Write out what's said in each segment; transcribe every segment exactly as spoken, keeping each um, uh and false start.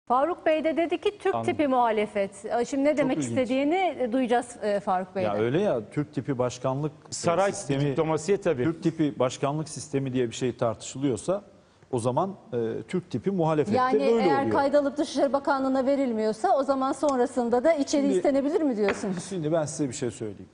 Faruk Bey de dedi ki Türk Anladım. tipi muhalefet. Şimdi ne demek ilginç. istediğini duyacağız e, Faruk Bey'den. Ya öyle ya, Türk tipi başkanlık Saray sistemi, diplomasiye tabii. Türk tipi başkanlık sistemi diye bir şey tartışılıyorsa o zaman e, Türk tipi muhalefette Yani böyle eğer oluyor. kaydalıp Dışişleri Bakanlığı'na verilmiyorsa o zaman sonrasında da içeri Şimdi- istenebilir mi diyorsunuz? Şimdi ben size bir şey söyleyeyim.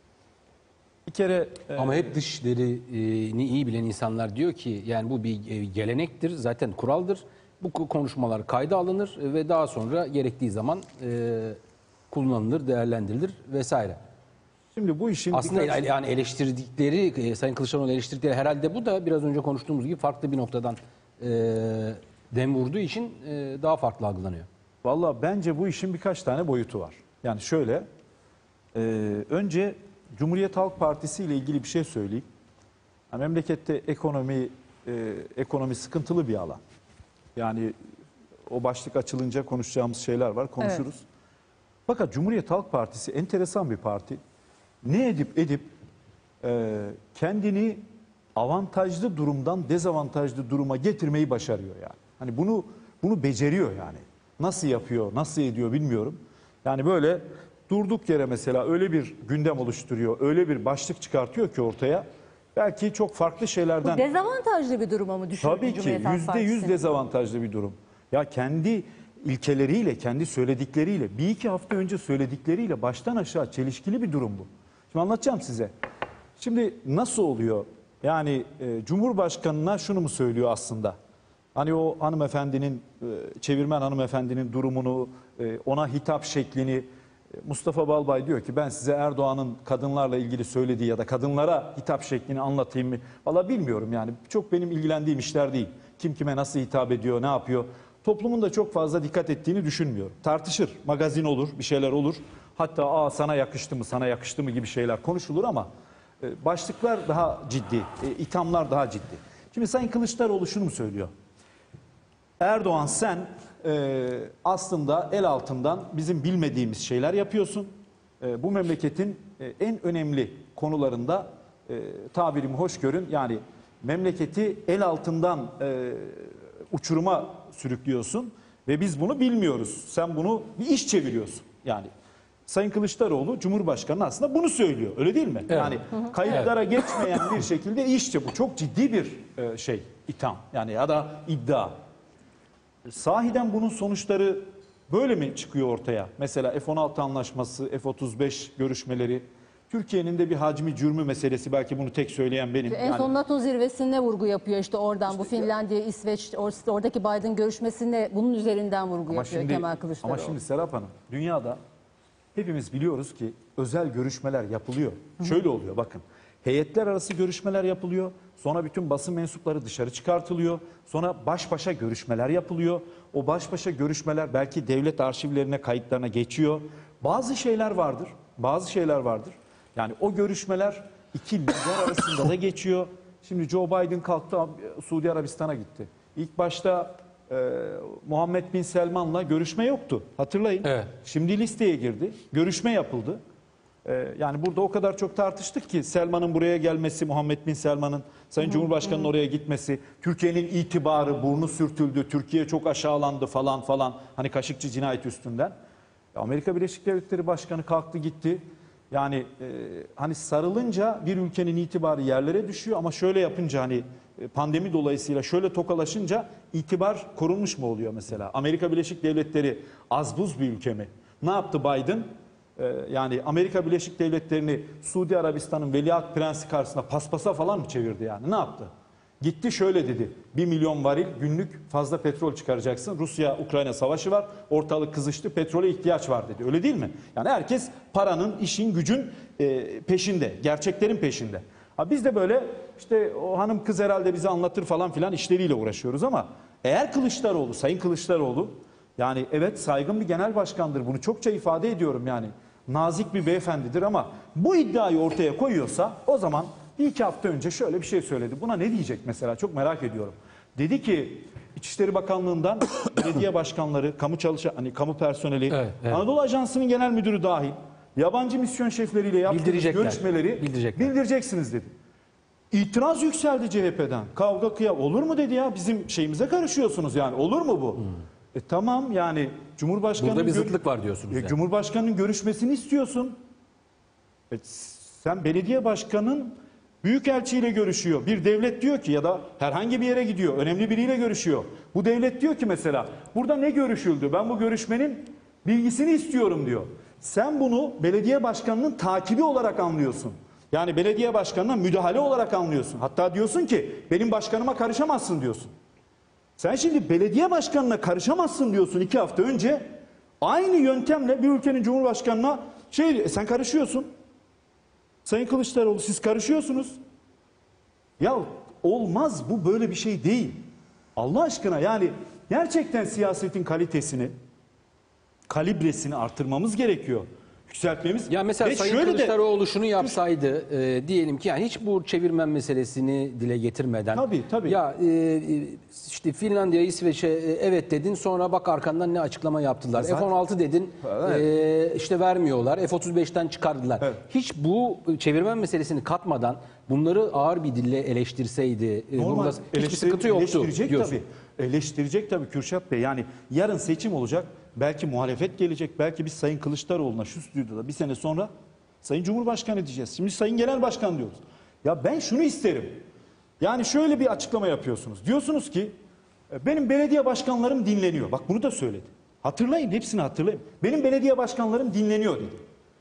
Bir kere e, Ama hep dışişlerini iyi bilen insanlar diyor ki yani bu bir e, gelenektir, zaten kuraldır. Bu konuşmalar kayda alınır ve daha sonra gerektiği zaman e, kullanılır, değerlendirilir vesaire. şimdi bu işin Aslında birkaç- yani eleştirdikleri, e, Sayın Kılıçdaroğlu eleştirdikleri herhalde bu da biraz önce konuştuğumuz gibi farklı bir noktadan e, dem vurduğu için e, daha farklı algılanıyor. Valla bence bu işin birkaç tane boyutu var. Yani şöyle, e, önce Cumhuriyet Halk Partisi ile ilgili bir şey söyleyeyim. Yani memlekette ekonomi e, ekonomi sıkıntılı bir alan. Yani o başlık açılınca konuşacağımız şeyler var, konuşuruz. Fakat Cumhuriyet Halk Partisi enteresan bir parti. Ne edip edip e, kendini avantajlı durumdan dezavantajlı duruma getirmeyi başarıyor yani. Hani bunu bunu beceriyor yani. Nasıl yapıyor, nasıl ediyor bilmiyorum. Yani böyle durduk yere mesela öyle bir gündem oluşturuyor, öyle bir başlık çıkartıyor ki ortaya. Belki çok farklı şeylerden... Dezavantajlı bir duruma mı düşürdü Tabii ki Cumhuriyet Halk yüzde yüz Partisi'ni? dezavantajlı bir durum. Ya kendi ilkeleriyle, kendi söyledikleriyle, bir iki hafta önce söyledikleriyle baştan aşağı çelişkili bir durum bu. Şimdi anlatacağım size. Şimdi nasıl oluyor? Yani e, Cumhurbaşkanına şunu mu söylüyor aslında? Hani o hanımefendinin, e, çevirmen hanımefendinin durumunu, e, ona hitap şeklini, e, Mustafa Balbay diyor ki ben size Erdoğan'ın kadınlarla ilgili söylediği ya da kadınlara hitap şeklini anlatayım mı? Valla bilmiyorum yani. Çok benim ilgilendiğim işler değil. Kim kime nasıl hitap ediyor, ne yapıyor? Toplumun da çok fazla dikkat ettiğini düşünmüyorum. Tartışır, magazin olur, bir şeyler olur. Hatta aa sana yakıştı mı, sana yakıştı mı gibi şeyler konuşulur ama e, başlıklar daha ciddi, e, ithamlar daha ciddi. Şimdi Sayın Kılıçdaroğlu şunu mu söylüyor? Erdoğan sen e, aslında el altından bizim bilmediğimiz şeyler yapıyorsun. E, bu memleketin e, en önemli konularında e, tabirimi hoş görün. Yani memleketi el altından e, uçuruma sürüklüyorsun ve biz bunu bilmiyoruz. Sen bunu bir iş çeviriyorsun. Yani Sayın Kılıçdaroğlu Cumhurbaşkanı aslında bunu söylüyor. Öyle değil mi? Evet. Yani kayıtlara geçmeyen bir şekilde işçe bu. Çok ciddi bir e, şey, itham. Yani ya da iddia. Sahiden bunun sonuçları böyle mi çıkıyor ortaya? Mesela F on altı anlaşması, F otuz beş görüşmeleri, Türkiye'nin de bir hacmi cürmü meselesi, belki bunu tek söyleyen benim. En son Yani, NATO zirvesine vurgu yapıyor işte oradan bu Finlandiya, İsveç, or- oradaki Biden görüşmesine bunun üzerinden vurgu ama yapıyor şimdi, Kemal Kılıçdaroğlu. ama şimdi Serap Hanım, dünyada hepimiz biliyoruz ki özel görüşmeler yapılıyor. Şöyle oluyor bakın. Heyetler arası görüşmeler yapılıyor. Sonra bütün basın mensupları dışarı çıkartılıyor. Sonra baş başa görüşmeler yapılıyor. O baş başa görüşmeler belki devlet arşivlerine, kayıtlarına geçiyor. Bazı şeyler vardır. Bazı şeyler vardır. Yani o görüşmeler iki lider arasında da geçiyor. Şimdi Joe Biden kalktı, Suudi Arabistan'a gitti. İlk başta e, Muhammed Bin Selman'la görüşme yoktu. Hatırlayın. Evet. Şimdi listeye girdi. Görüşme yapıldı. Ee, yani burada o kadar çok tartıştık ki Selman'ın buraya gelmesi, Muhammed Bin Selman'ın Sayın Cumhurbaşkanı'nın oraya gitmesi, Türkiye'nin itibarı, burnu sürtüldü, Türkiye çok aşağılandı falan falan. Hani Kaşıkçı cinayeti üstünden. Amerika Birleşik Devletleri Başkanı kalktı gitti. Yani e, hani sarılınca bir ülkenin itibarı yerlere düşüyor ama şöyle yapınca hani e, pandemi dolayısıyla şöyle tokalaşınca itibar korunmuş mu oluyor mesela? Amerika Birleşik Devletleri az buz bir ülke mi? Ne yaptı Biden? Yani Amerika Birleşik Devletleri'ni Suudi Arabistan'ın veliaht prensi karşısında paspasa falan mı çevirdi yani? Ne yaptı? Gitti şöyle dedi. Bir milyon varil günlük fazla petrol çıkaracaksın. Rusya-Ukrayna savaşı var. Ortalık kızıştı. Petrole ihtiyaç var dedi. Öyle değil mi? Yani herkes paranın, işin, gücün peşinde. Gerçeklerin peşinde. Ha biz de böyle işte o hanım kız herhalde bize anlatır falan filan işleriyle uğraşıyoruz ama eğer Kılıçdaroğlu, Sayın Kılıçdaroğlu yani evet saygın bir genel başkandır. Bunu çokça ifade ediyorum yani. Nazik bir beyefendidir ama bu iddiayı ortaya koyuyorsa o zaman bir iki hafta önce şöyle bir şey söyledi. Buna ne diyecek mesela, çok merak ediyorum. Dedi ki İçişleri Bakanlığı'ndan belediye başkanları, kamu çalışan, hani kamu personeli, evet, evet. Anadolu Ajansı'nın genel müdürü dahil yabancı misyon şefleriyle yaptığınız görüşmeleri bildireceksiniz dedi. İtiraz yükseldi C H P'den. Kavga kıya olur mu dedi ya, bizim şeyimize karışıyorsunuz yani, olur mu bu? Hmm. E tamam yani Cumhurbaşkanı'nın Burada bir gör- zıtlık var diyorsunuz E, yani. Cumhurbaşkanı'nın görüşmesini istiyorsun. E, sen belediye başkanın büyükelçiyle görüşüyor. Bir devlet diyor ki ya da herhangi bir yere gidiyor. Önemli biriyle görüşüyor. Bu devlet diyor ki mesela burada ne görüşüldü? Ben bu görüşmenin bilgisini istiyorum diyor. Sen bunu belediye başkanının takibi olarak anlıyorsun. Yani belediye başkanına müdahale olarak anlıyorsun. Hatta diyorsun ki benim başkanıma karışamazsın diyorsun. Sen şimdi belediye başkanına karışamazsın diyorsun iki hafta önce. Aynı yöntemle bir ülkenin cumhurbaşkanına şey e sen karışıyorsun. Sayın Kılıçdaroğlu siz karışıyorsunuz. Ya olmaz, bu böyle bir şey değil. Allah aşkına yani gerçekten siyasetin kalitesini, kalibresini artırmamız gerekiyor. Yükseltmemiz. Ya mesela Ve Sayın şöyle de- Kılıçdaroğlu şunu yapsaydı e, diyelim ki yani hiç bu çevirmen meselesini dile getirmeden. Tabii, tabii. Ya e, işte Finlandiya, İsveç'e e, evet dedin, sonra bak arkandan ne açıklama yaptılar. Zaten- F on altı dedin, Evet. e, işte vermiyorlar. F otuz beşten çıkardılar. Evet. Hiç bu çevirmen meselesini katmadan bunları ağır bir dille eleştirseydi e, Normal. bunda hiçbir Eleştir- sıkıntı yoktu Eleştirecek diyorsun. tabii. Eleştirecek tabii Kürşat Bey. Yani yarın seçim olacak. Belki muhalefet gelecek. Belki biz Sayın Kılıçdaroğlu'na şu stüdyoda bir sene sonra Sayın Cumhurbaşkanı diyeceğiz. Şimdi Sayın Genel Başkan diyoruz. Ya ben şunu isterim. Yani şöyle bir açıklama yapıyorsunuz. Diyorsunuz ki benim belediye başkanlarım dinleniyor. Bak bunu da söyledi. Hatırlayın, hepsini hatırlayın. Benim belediye başkanlarım dinleniyor dedi.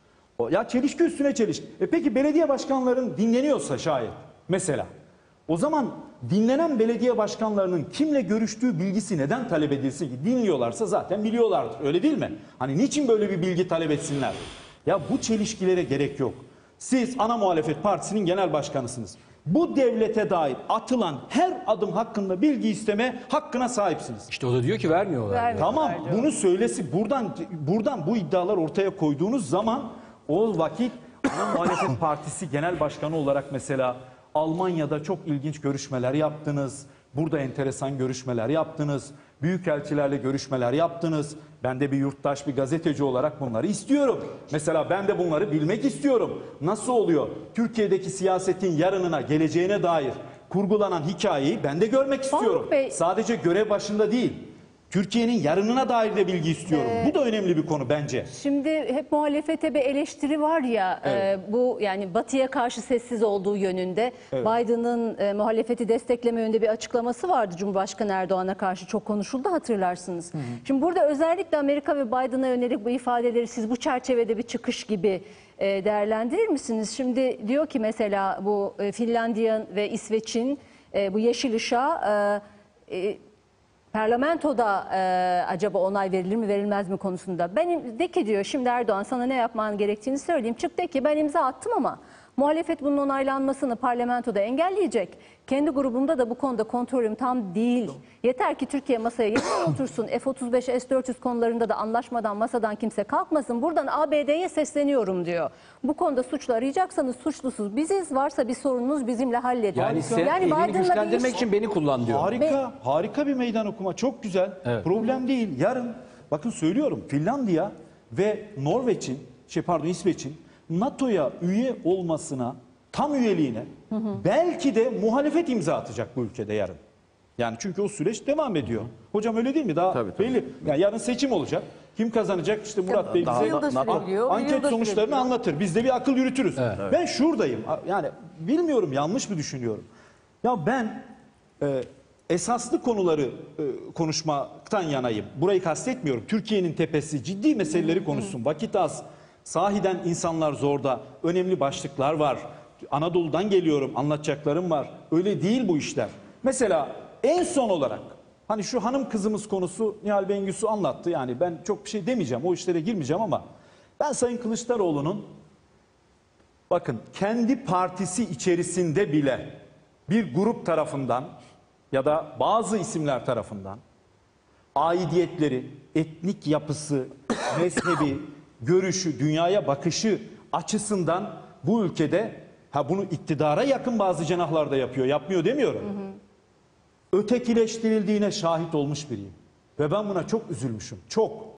O- Ya çelişki üstüne çelişki. E peki belediye başkanların dinleniyorsa şayet mesela o zaman dinlenen belediye başkanlarının kimle görüştüğü bilgisi neden talep edilsin ki? Dinliyorlarsa zaten biliyorlardır. Öyle değil mi? Hani niçin böyle bir bilgi talep etsinler? Ya bu çelişkilere gerek yok. Siz ana muhalefet partisinin genel başkanısınız. Bu devlete dair atılan her adım hakkında bilgi isteme hakkına sahipsiniz. İşte o da diyor ki vermiyorlar. Vermiyor. Tamam, Verdi o. bunu söylesi buradan buradan bu iddialar ortaya koyduğunuz zaman o vakit ana muhalefet partisi genel başkanı olarak mesela Almanya'da çok ilginç görüşmeler yaptınız. Burada enteresan görüşmeler yaptınız. Büyükelçilerle görüşmeler yaptınız. Ben de bir yurttaş, bir gazeteci olarak bunları istiyorum. Mesela ben de bunları bilmek istiyorum. Nasıl oluyor? Türkiye'deki siyasetin yarınına, geleceğine dair kurgulanan hikayeyi ben de görmek istiyorum. Bey- Sadece görev başında değil. Türkiye'nin yarınına dair de bilgi istiyorum. Bu da önemli bir konu bence. Şimdi hep muhalefete bir eleştiri var ya Evet. e, bu yani Batı'ya karşı sessiz olduğu yönünde. Evet. Biden'ın e, muhalefeti destekleme yönünde bir açıklaması vardı Cumhurbaşkanı Erdoğan'a karşı, çok konuşuldu hatırlarsınız. Şimdi burada özellikle Amerika ve Biden'a yönelik bu ifadeleri siz bu çerçevede bir çıkış gibi e, değerlendirir misiniz? Şimdi diyor ki mesela bu e, Finlandiya ve İsveç'in e, bu yeşil ışığa e, e, parlamentoda e, acaba onay verilir mi verilmez mi konusunda. Benim de ki diyor şimdi Erdoğan sana ne yapman gerektiğini söyleyeyim. Çık de ki ben imza attım ama muhalefet bunun onaylanmasını parlamentoda engelleyecek. Kendi grubumda da bu konuda kontrolüm tam değil. Yeter ki Türkiye masaya yeniden otursun. F otuz beş, S dört yüz konularında da anlaşmadan masadan kimse kalkmasın. Buradan A B D'ye sesleniyorum diyor. Bu konuda suçlu arayacaksanız suçlusuz biziz. Varsa bir sorununuz bizimle halledin. Yani sen Yani elini Biden'la bir güçlendirmek iş- için beni kullan diyor. Harika, harika bir meydan okuma. Çok güzel. Evet. Problem değil. Yarın, bakın söylüyorum, Finlandiya ve Norveç'in, şey pardon İsveç'in NATO'ya üye olmasına, tam üyeliğine belki de muhalefet imza atacak bu ülkede yarın. Yani çünkü o süreç devam ediyor. Hocam öyle değil mi? Daha Tabii, tabii. belli. Yani yarın seçim olacak. Kim kazanacak? İşte Murat Bey daha- bize yılda sürebiliyor, anket yılda sonuçlarını sürebiliyor. anlatır. Biz de bir akıl yürütürüz. Ben şuradayım. Yani bilmiyorum, yanlış mı düşünüyorum? Ya ben e, esaslı konuları e, konuşmaktan yanayım. Burayı kastetmiyorum. Türkiye'nin tepesi ciddi meseleleri konuşsun. Vakit az. Sahiden insanlar zorda. Önemli başlıklar var. Anadolu'dan geliyorum. Anlatacaklarım var. Öyle değil bu işler. Mesela en son olarak hani şu hanım kızımız konusu Nihal Bengüsü anlattı. Yani ben çok bir şey demeyeceğim. O işlere girmeyeceğim ama ben Sayın Kılıçdaroğlu'nun bakın kendi partisi içerisinde bile bir grup tarafından ya da bazı isimler tarafından aidiyetleri, etnik yapısı, mezhebi, görüşü, dünyaya bakışı açısından bu ülkede, ha bunu iktidara yakın bazı cenahlar da yapıyor, yapmıyor demiyorum. Ötekileştirildiğine şahit olmuş biriyim. Ve ben buna çok üzülmüşüm, çok.